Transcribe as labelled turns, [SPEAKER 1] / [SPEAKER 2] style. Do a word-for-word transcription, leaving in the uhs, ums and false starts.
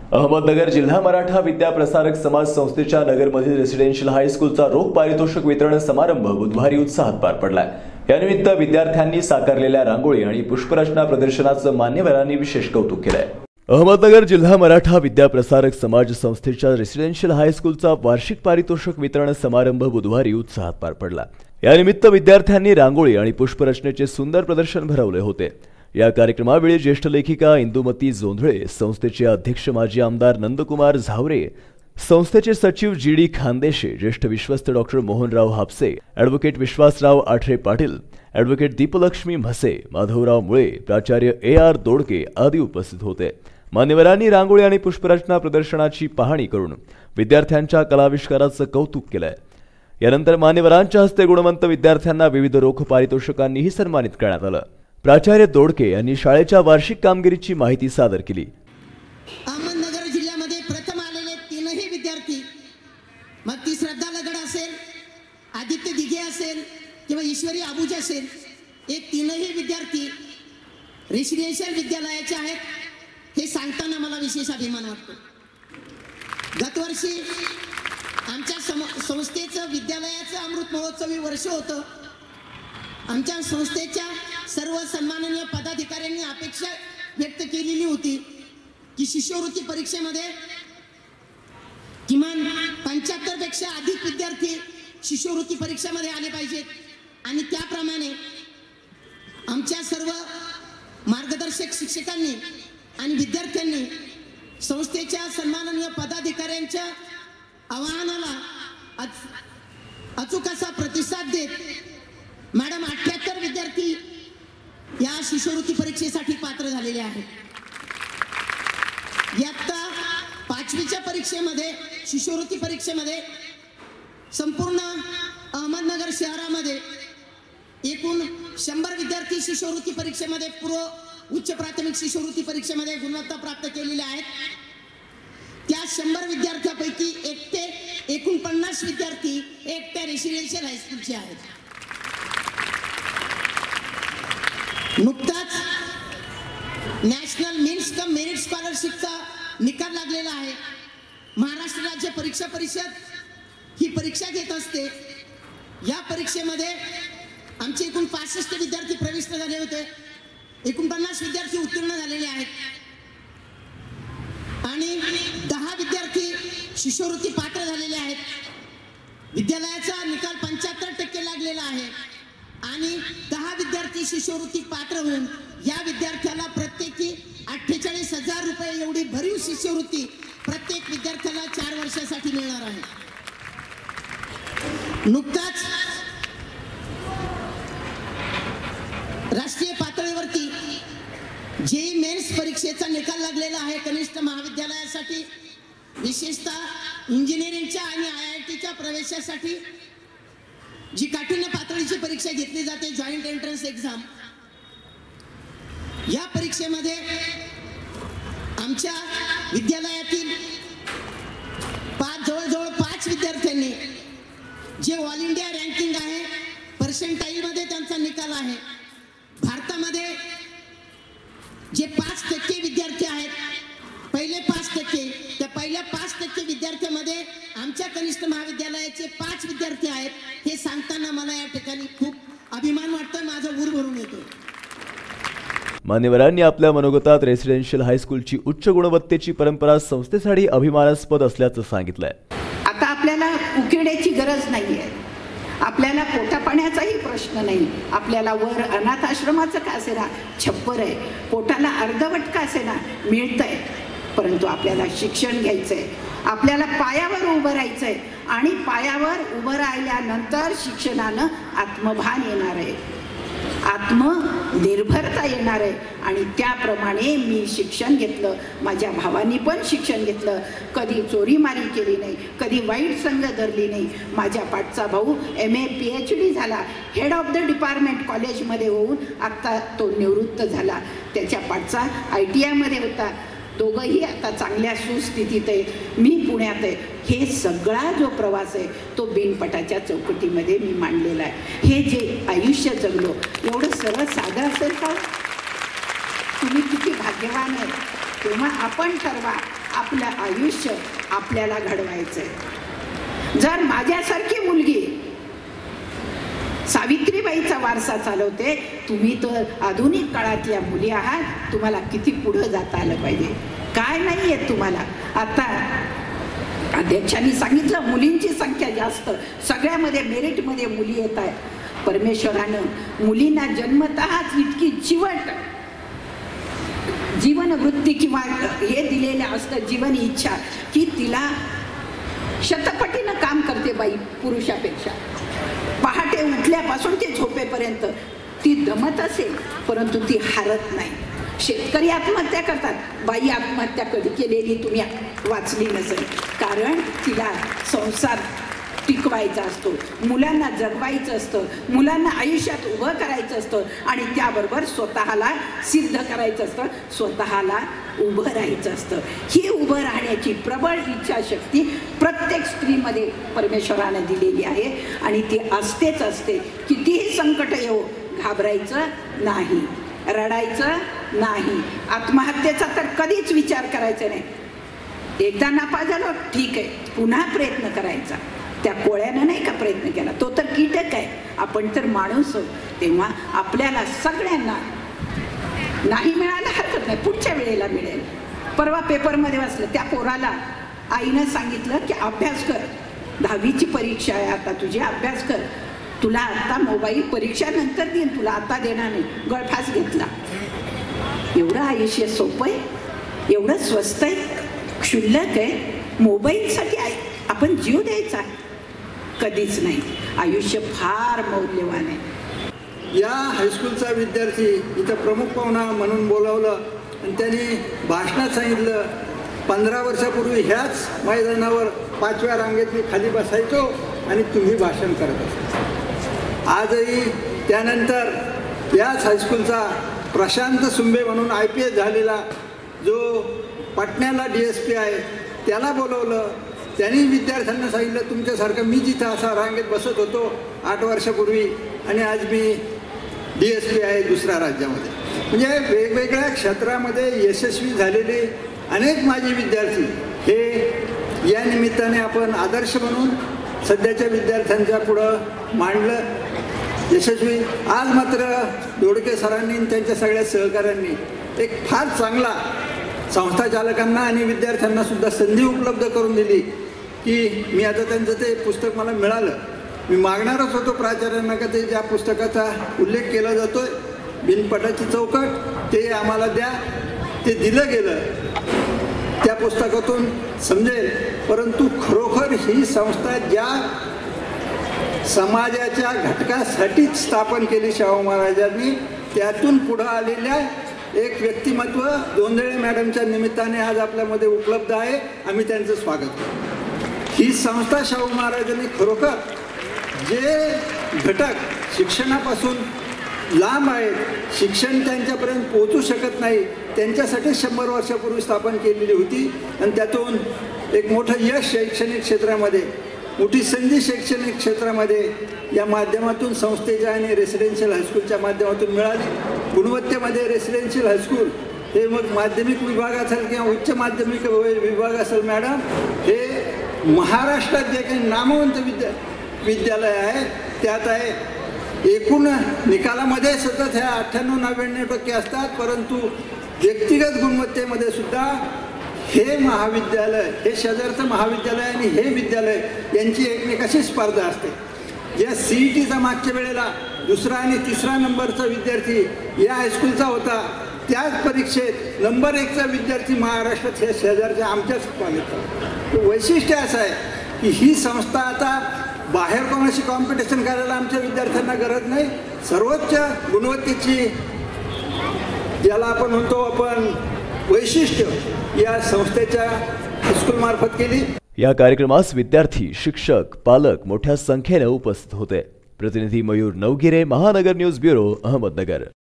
[SPEAKER 1] अहमदनगर जिल्हा मराठा विद्या प्रसारक समाज संस्थेच्या नगरमधील रेसिडेन्शियल हायस्कूलचा रोख पारितोषिक वितरण समारंभ बुधवारी उत्साहात पार पडलाय। यानिमित्त विद्यार्थ्यांनी साकारलेल्या रांगोळी आणि पुष्परचना प्रदर्शनाचं मान्यवरांनी विशेष कौतुक केलंय। अहमदनगर जिल्हा मराठा विद्या प्रसारक समाज संस्थेच्या रेसिडेन्शियल हायस्कूलचा वार्षिक पारितोषिक वितरण समारंभ बुधवारी उत्साहात पार पडला। यानिमित्त विद्यार्थ्यांनी रांगोळी आणि पुष्परचनेचे सुंदर प्रदर्शन भरवले होते। या कार्यक्रमावेळी ज्येष्ठ लेखिका इंदुमती जोंधळे, संस्थेचे अध्यक्ष माजी आमदार नंदकुमार झावरे, संस्थेचे सचिव जी डी खानदेशे, ज्येष्ठ विश्वस्त doctor Mohanrao Hapse, advocate Vishwasrao Athare Patil, advocate Deeplakshmi Mhase, Madhavrao Mule, प्राचार्य ए आर दोडके आदी उपस्थित होते। मान्यवरांनी रांगोळी आणि पुष्परचना प्रदर्शनाची पाहणी करून विद्यार्थ्यांच्या कलाविष्काराचं कौतुक केलंय। यानंतर मान्यवरांच्या हस्ते गुणवंत विद्यार्थ्यांना विविध रोख पारितोषिकांनीही सन्मानित करण्यात आलं। प्राचार्य दोडके यांनी शाळेच्या वार्षिक कामगिरीची माहिती सादर केली।
[SPEAKER 2] अहमदनगर जिल्ह्यामध्ये प्रथम आलेले तीनही विद्यार्थी, मग ती श्रद्धा लगड असेल, आदित्य दिघे असेल किंवा ईश्वरी आबूज असेल, हे तीनही विद्यार्थी रेसिडेन्शियल विद्यालयाचे आहेत। हे सांगताना मला विशेष अभिमान वाटतो। गतवर्षी आमच्या संस्थेचं विद्यालयाचं अमृत महोत्सवी वर्ष होतं। आमच्या संस्थेच्या सर्व सन्माननीय पदाधिकाऱ्यांनी अपेक्षा व्यक्त केलेली होती की शिष्यवृत्ती परीक्षेमध्ये किमान पंच्याहत्तर पेक्षा अधिक विद्यार्थी शिष्यवृत्ती परीक्षेमध्ये आले पाहिजेत आणि त्याप्रमाणे आमच्या सर्व मार्गदर्शक शिक्षकांनी आणि विद्यार्थ्यांनी संस्थेच्या सन्माननीय पदाधिकाऱ्यांच्या आवाहनाला अचूक असा प्रतिसाद देत मॅडम अठ्ठ्याहत्तर विद्यार्थी या शिष्यवृत्ती परीक्षेसाठी पात्र झालेले आहेत। इयत्ता पाचवीच्या परीक्षेमध्ये शिष्यवृत्ती परीक्षेमध्ये संपूर्ण अहमदनगर शहरामध्ये एकूण शंभर विद्यार्थी शिष्यवृत्ती परीक्षेमध्ये पूर्व उच्च प्राथमिक शिष्यवृत्ती परीक्षेमध्ये गुणवत्ता प्राप्त केलेल्या आहेत। त्या शंभर विद्यार्थ्यांपैकी एक ते एकूण पन्नास विद्यार्थी एक त्या रेसिडेन्शियल हायस्कूलचे आहेत। नुकताच नॅशनल मीन्स कम मेरिट स्कॉलरशिपचा निकाल लागलेला आहे। महाराष्ट्र राज्य परीक्षा परिषद ही परीक्षा घेत असते। या परीक्षेमध्ये आमचे एकूण पासष्ट विद्यार्थी प्रविष्ट झाले होते। एकोणपन्नास विद्यार्थी उत्तीर्ण झालेले आहेत आणि दहा विद्यार्थी शिष्यवृत्ती पात्र झालेले आहेत। विद्यालयाचा निकाल पंच्याहत्तर टक्के लागलेला आहे आणि दहा विद्यार्थी शिष्यवृत्ती पात्र होऊन या विद्यार्थ्याला प्रत्येकी अठ्ठेचाळीस हजार रुपये एवढी भरीव शिष्यवृत्ती प्रत्येक विद्यार्थ्याला चार वर्षासाठी मिळणार आहे। नुकताच राष्ट्रीय पातळीवरती जेई मेन्स परीक्षेचा निकाल लागलेला आहे। कनिष्ठ महाविद्यालयासाठी, विशेषतः इंजिनिअरिंगच्या आणि आय आय टीच्या प्रवेशासाठी जी काठिण्य पातळीची परीक्षा घेतली जाते, जॉइंट एंट्रन्स एक्झाम, या परीक्षेमध्ये आमच्या विद्यालयातील पाच जवळजवळ पाच विद्यार्थ्यांनी जे ऑल इंडिया रँकिंग आहे पर्सेंटाईल मध्ये त्यांचा निकाल आहे। भारतामध्ये जे पाच टक्के विद्यार्थी आहेत, पहिले पाच टक्के, त्या पहिल्या पाच टक्के विद्यार्थ्यांमध्ये आमच्या कनिष्ठ महाविद्यालयाचे पाच विद्यार्थी आहेत। हे सांगताना मला या ठिकाणी खूप अभिमान वाटतोय, माझा ऊर भरून येतो।
[SPEAKER 1] मान्यवरांनी आपल्या मनोगतात रेसिडेन्शियल हायस्कूलची उच्च गुणवत्तेची परंपरा संस्थेसाठी अभिमानास्पद असल्याचं सांगितलंय।
[SPEAKER 3] आता आपल्याला उकिड्याची गरज नाहीये, आपल्याला पोटापाण्याचाही प्रश्न नाही, आपल्याला वर अनाथ आश्रमाचं का असेना छप्पर आहे, पोटाला अर्धवट का असेना मिळतंय, परंतु आपल्याला शिक्षण घ्यायचंय, आपल्याला पायावर उभं राहायचंय आणि पायावर उभं राहिल्यानंतर शिक्षणानं आत्मभान येणार आहे, आत्मनिर्भरता येणार आहे आणि त्याप्रमाणे मी शिक्षण घेतलं, माझ्या भावांनी पण शिक्षण घेतलं, कधी चोरीमारी केली नाही, कधी वाईट संग धरली नाही। माझ्या पाठचा भाऊ M A P H D झाला, हेड ऑफ द डिपार्टमेंट कॉलेजमध्ये होऊन आत्ता तो निवृत्त झाला। त्याच्या पाठचा आय टी आयमध्ये होता, दोघंही आता चांगल्या सुस्थितीत आहे, मी पुण्यात आहे। हे सगळा जो प्रवास आहे तो बिनपटाच्या चौकटीमध्ये मी मांडलेला आहे। हे जे आयुष्य जगलो एवढं सरळ साधं असेल का? तुम्ही किती भाग्यवान आहे। तेव्हा आपण ठरवा आपलं आयुष्य आपल्याला घडवायचंय. जर माझ्यासारखी मुलगी सावित्रीबाईचा वारसा चालवते, तुम्ही तर आधुनिक काळातल्या मुली आहात, तुम्हाला किती पुढं जाता आलं पाहिजे. काय नाही आहे तुम्हाला. आता अध्यक्षांनी सांगितलं मुलींची संख्या जास्त, सगळ्यामध्ये मेरिटमध्ये मुली येत आहेत. परमेश्वरानं मुलींना जन्मतःच इतकी चिवट जीवनवृत्ती किंवा हे दिलेलं असतं, जीवन इच्छा, की तिला शतपटीनं काम करते बाई पुरुषापेक्षा. पहाटे उठल्यापासून ते झोपेपर्यंत ती दमत असेल, परंतु ती हारत नाही. शेतकरी आत्महत्या करतात, बाई आत्महत्या कधी केलेली तुम्ही वाचली नसेल. कारण तिला संसार टिकवायचा असतो, मुलांना जगवायचं असतं, मुलांना आयुष्यात उभं करायचं असतं आणि त्याबरोबर स्वतःला सिद्ध करायचं असतं, स्वतःला उभं राहायचं असतं. ही उभं राहण्याची प्रबळ इच्छाशक्ती प्रत्येक स्त्रीमध्ये परमेश्वराने दिलेली आहे आणि ती असतेच असते. कितीही संकट येऊ घाबरायचं नाही, रडायचं नाही, आत्महत्येचा तर कधीच विचार करायचा नाही. एकदा नापास झालो ठीक आहे, पुन्हा प्रयत्न करायचा. त्या कोळ्यानं नाही का प्रयत्न केला, तो तर कीटक आहे, आपण तर माणूस आहोत. तेव्हा आपल्याला सगळ्यांना नाही मिळायला हरकत नाही, पुढच्या वेळेला मिळेल. परवा पेपरमध्ये वाचलं, त्या पोराला आईनं सांगितलं की अभ्यास कर, दहावीची परीक्षा आहे आता तुझी, अभ्यास कर, तुला आता मोबाईल परीक्षा नंतर देईन, तुला आता देणार नाही. गळफास घेतला. एवढं आयुष्य सोपं आहे, एवढं स्वस्त आहे, क्षुल्लक आहे. मोबाईलसाठी आई आपण जीव द्यायचा कधीच नाही. आयुष्य फार मौल्यवान आहे.
[SPEAKER 4] या हायस्कूलचा विद्यार्थी इथं प्रमुख पाहुणा म्हणून बोलावलं आणि त्यांनी भाषणात सांगितलं, पंधरा वर्षापूर्वी ह्याच मैदानावर पाचव्या रांगेत मी खाली बसायचो आणि तुम्ही भाषण करत असायचं. आजही त्यानंतर याच हायस्कूलचा प्रशांत सुंबे म्हणून आय पी एस झालेला जो पटण्याला डी एस पी आहे त्याला बोलवलं. त्यांनी विद्यार्थ्यांना सांगितलं, तुमच्यासारखं मी जिथं असा रांगेत बसत होतो आठ वर्षापूर्वी आणि आज मी डी एस पी आहे दुसऱ्या राज्यामध्ये. म्हणजे वेगवेगळ्या क्षेत्रामध्ये यशस्वी झालेले अनेक माजी विद्यार्थी हे या निमित्ताने आपण आदर्श म्हणून सध्याच्या विद्यार्थ्यांच्या पुढं मांडलं यशस्वी. आज मात्र दोडके सरांनी आणि त्यांच्या सगळ्या सहकाऱ्यांनी एक फार चांगला संस्था चालकांना आणि विद्यार्थ्यांना सुद्धा संधी उपलब्ध करून दिली की मी आता त्यांचं ते पुस्तक मला मिळालं. मी मागणारच होतो प्राचार्यांना का ते ज्या पुस्तकाचा उल्लेख केला जातोय बिनपटाची चौकट ते आम्हाला द्या. ते दिलं गेलं, त्या पुस्तकातून समजेल. परंतु खरोखर ही संस्था ज्या समाजाच्या घटकासाठीच स्थापन केली शाहू महाराजांनी, त्यातून पुढं आलेल्या एक व्यक्तिमत्व जोंधळे मॅडमच्या निमित्ताने आज आपल्यामध्ये उपलब्ध आहे. आम्ही त्यांचं स्वागत करतो. ही संस्था शाहू महाराजांनी खरोखर जे घटक शिक्षणापासून लांब आहेत, शिक्षण त्यांच्यापर्यंत पोहोचू शकत नाही, त्यांच्यासाठी शंभर वर्षापूर्वी स्थापन केलेली होती आणि त्यातून एक मोठं यश शैक्षणिक क्षेत्रामध्ये, मोठी संधी शैक्षणिक क्षेत्रामध्ये या माध्यमातून संस्थेच्या आणि रेसिडेन्शियल हायस्कूलच्या माध्यमातून मिळाली. गुणवत्तेमध्ये रेसिडेन्शियल हायस्कूल हे मग माध्यमिक विभाग असेल किंवा उच्च माध्यमिक विभाग असेल मॅडम, हे महाराष्ट्रात जे काही नामवंत विद्या विद्यालय आहे त्यात आहे. एकूण निकालामध्ये सतत ह्या अठ्ठ्याण्णव नव्याण्णव टक्के असतात, परंतु व्यक्तिगत गुणवत्तेमध्ये सुद्धा हे महाविद्यालय, हे शेजारचं महाविद्यालय आणि हे विद्यालय यांची एकमेकाशी स्पर्धा असते. या सी ई टीचा मागच्या वेळेला दुसरा आणि तिसरा नंबरचा विद्यार्थी या हायस्कूलचा होता, त्याच परीक्षेत नंबर एकचा विद्यार्थी महाराष्ट्रात हे शेजारच्या आमच्याच कॉलेजचा. वैशिष्ट्य असं आहे की ही संस्था आता बाहेर कोणाशी कॉम्पिटिशन करायला आमच्या विद्यार्थ्यांना गरज नाही. सर्वोच्च गुणवत्तेची ज्याला आपण म्हणतो आपण वैशिष्ट्य या संस्थेच्या हायस्कूलमार्फत केली.
[SPEAKER 1] या कार्यक्रमास विद्यार्थी, शिक्षक, पालक मोठ्या संख्येने उपस्थित होते. प्रतिनिधी मयूर नवगिरे, महानगर न्यूज ब्युरो, अहमदनगर.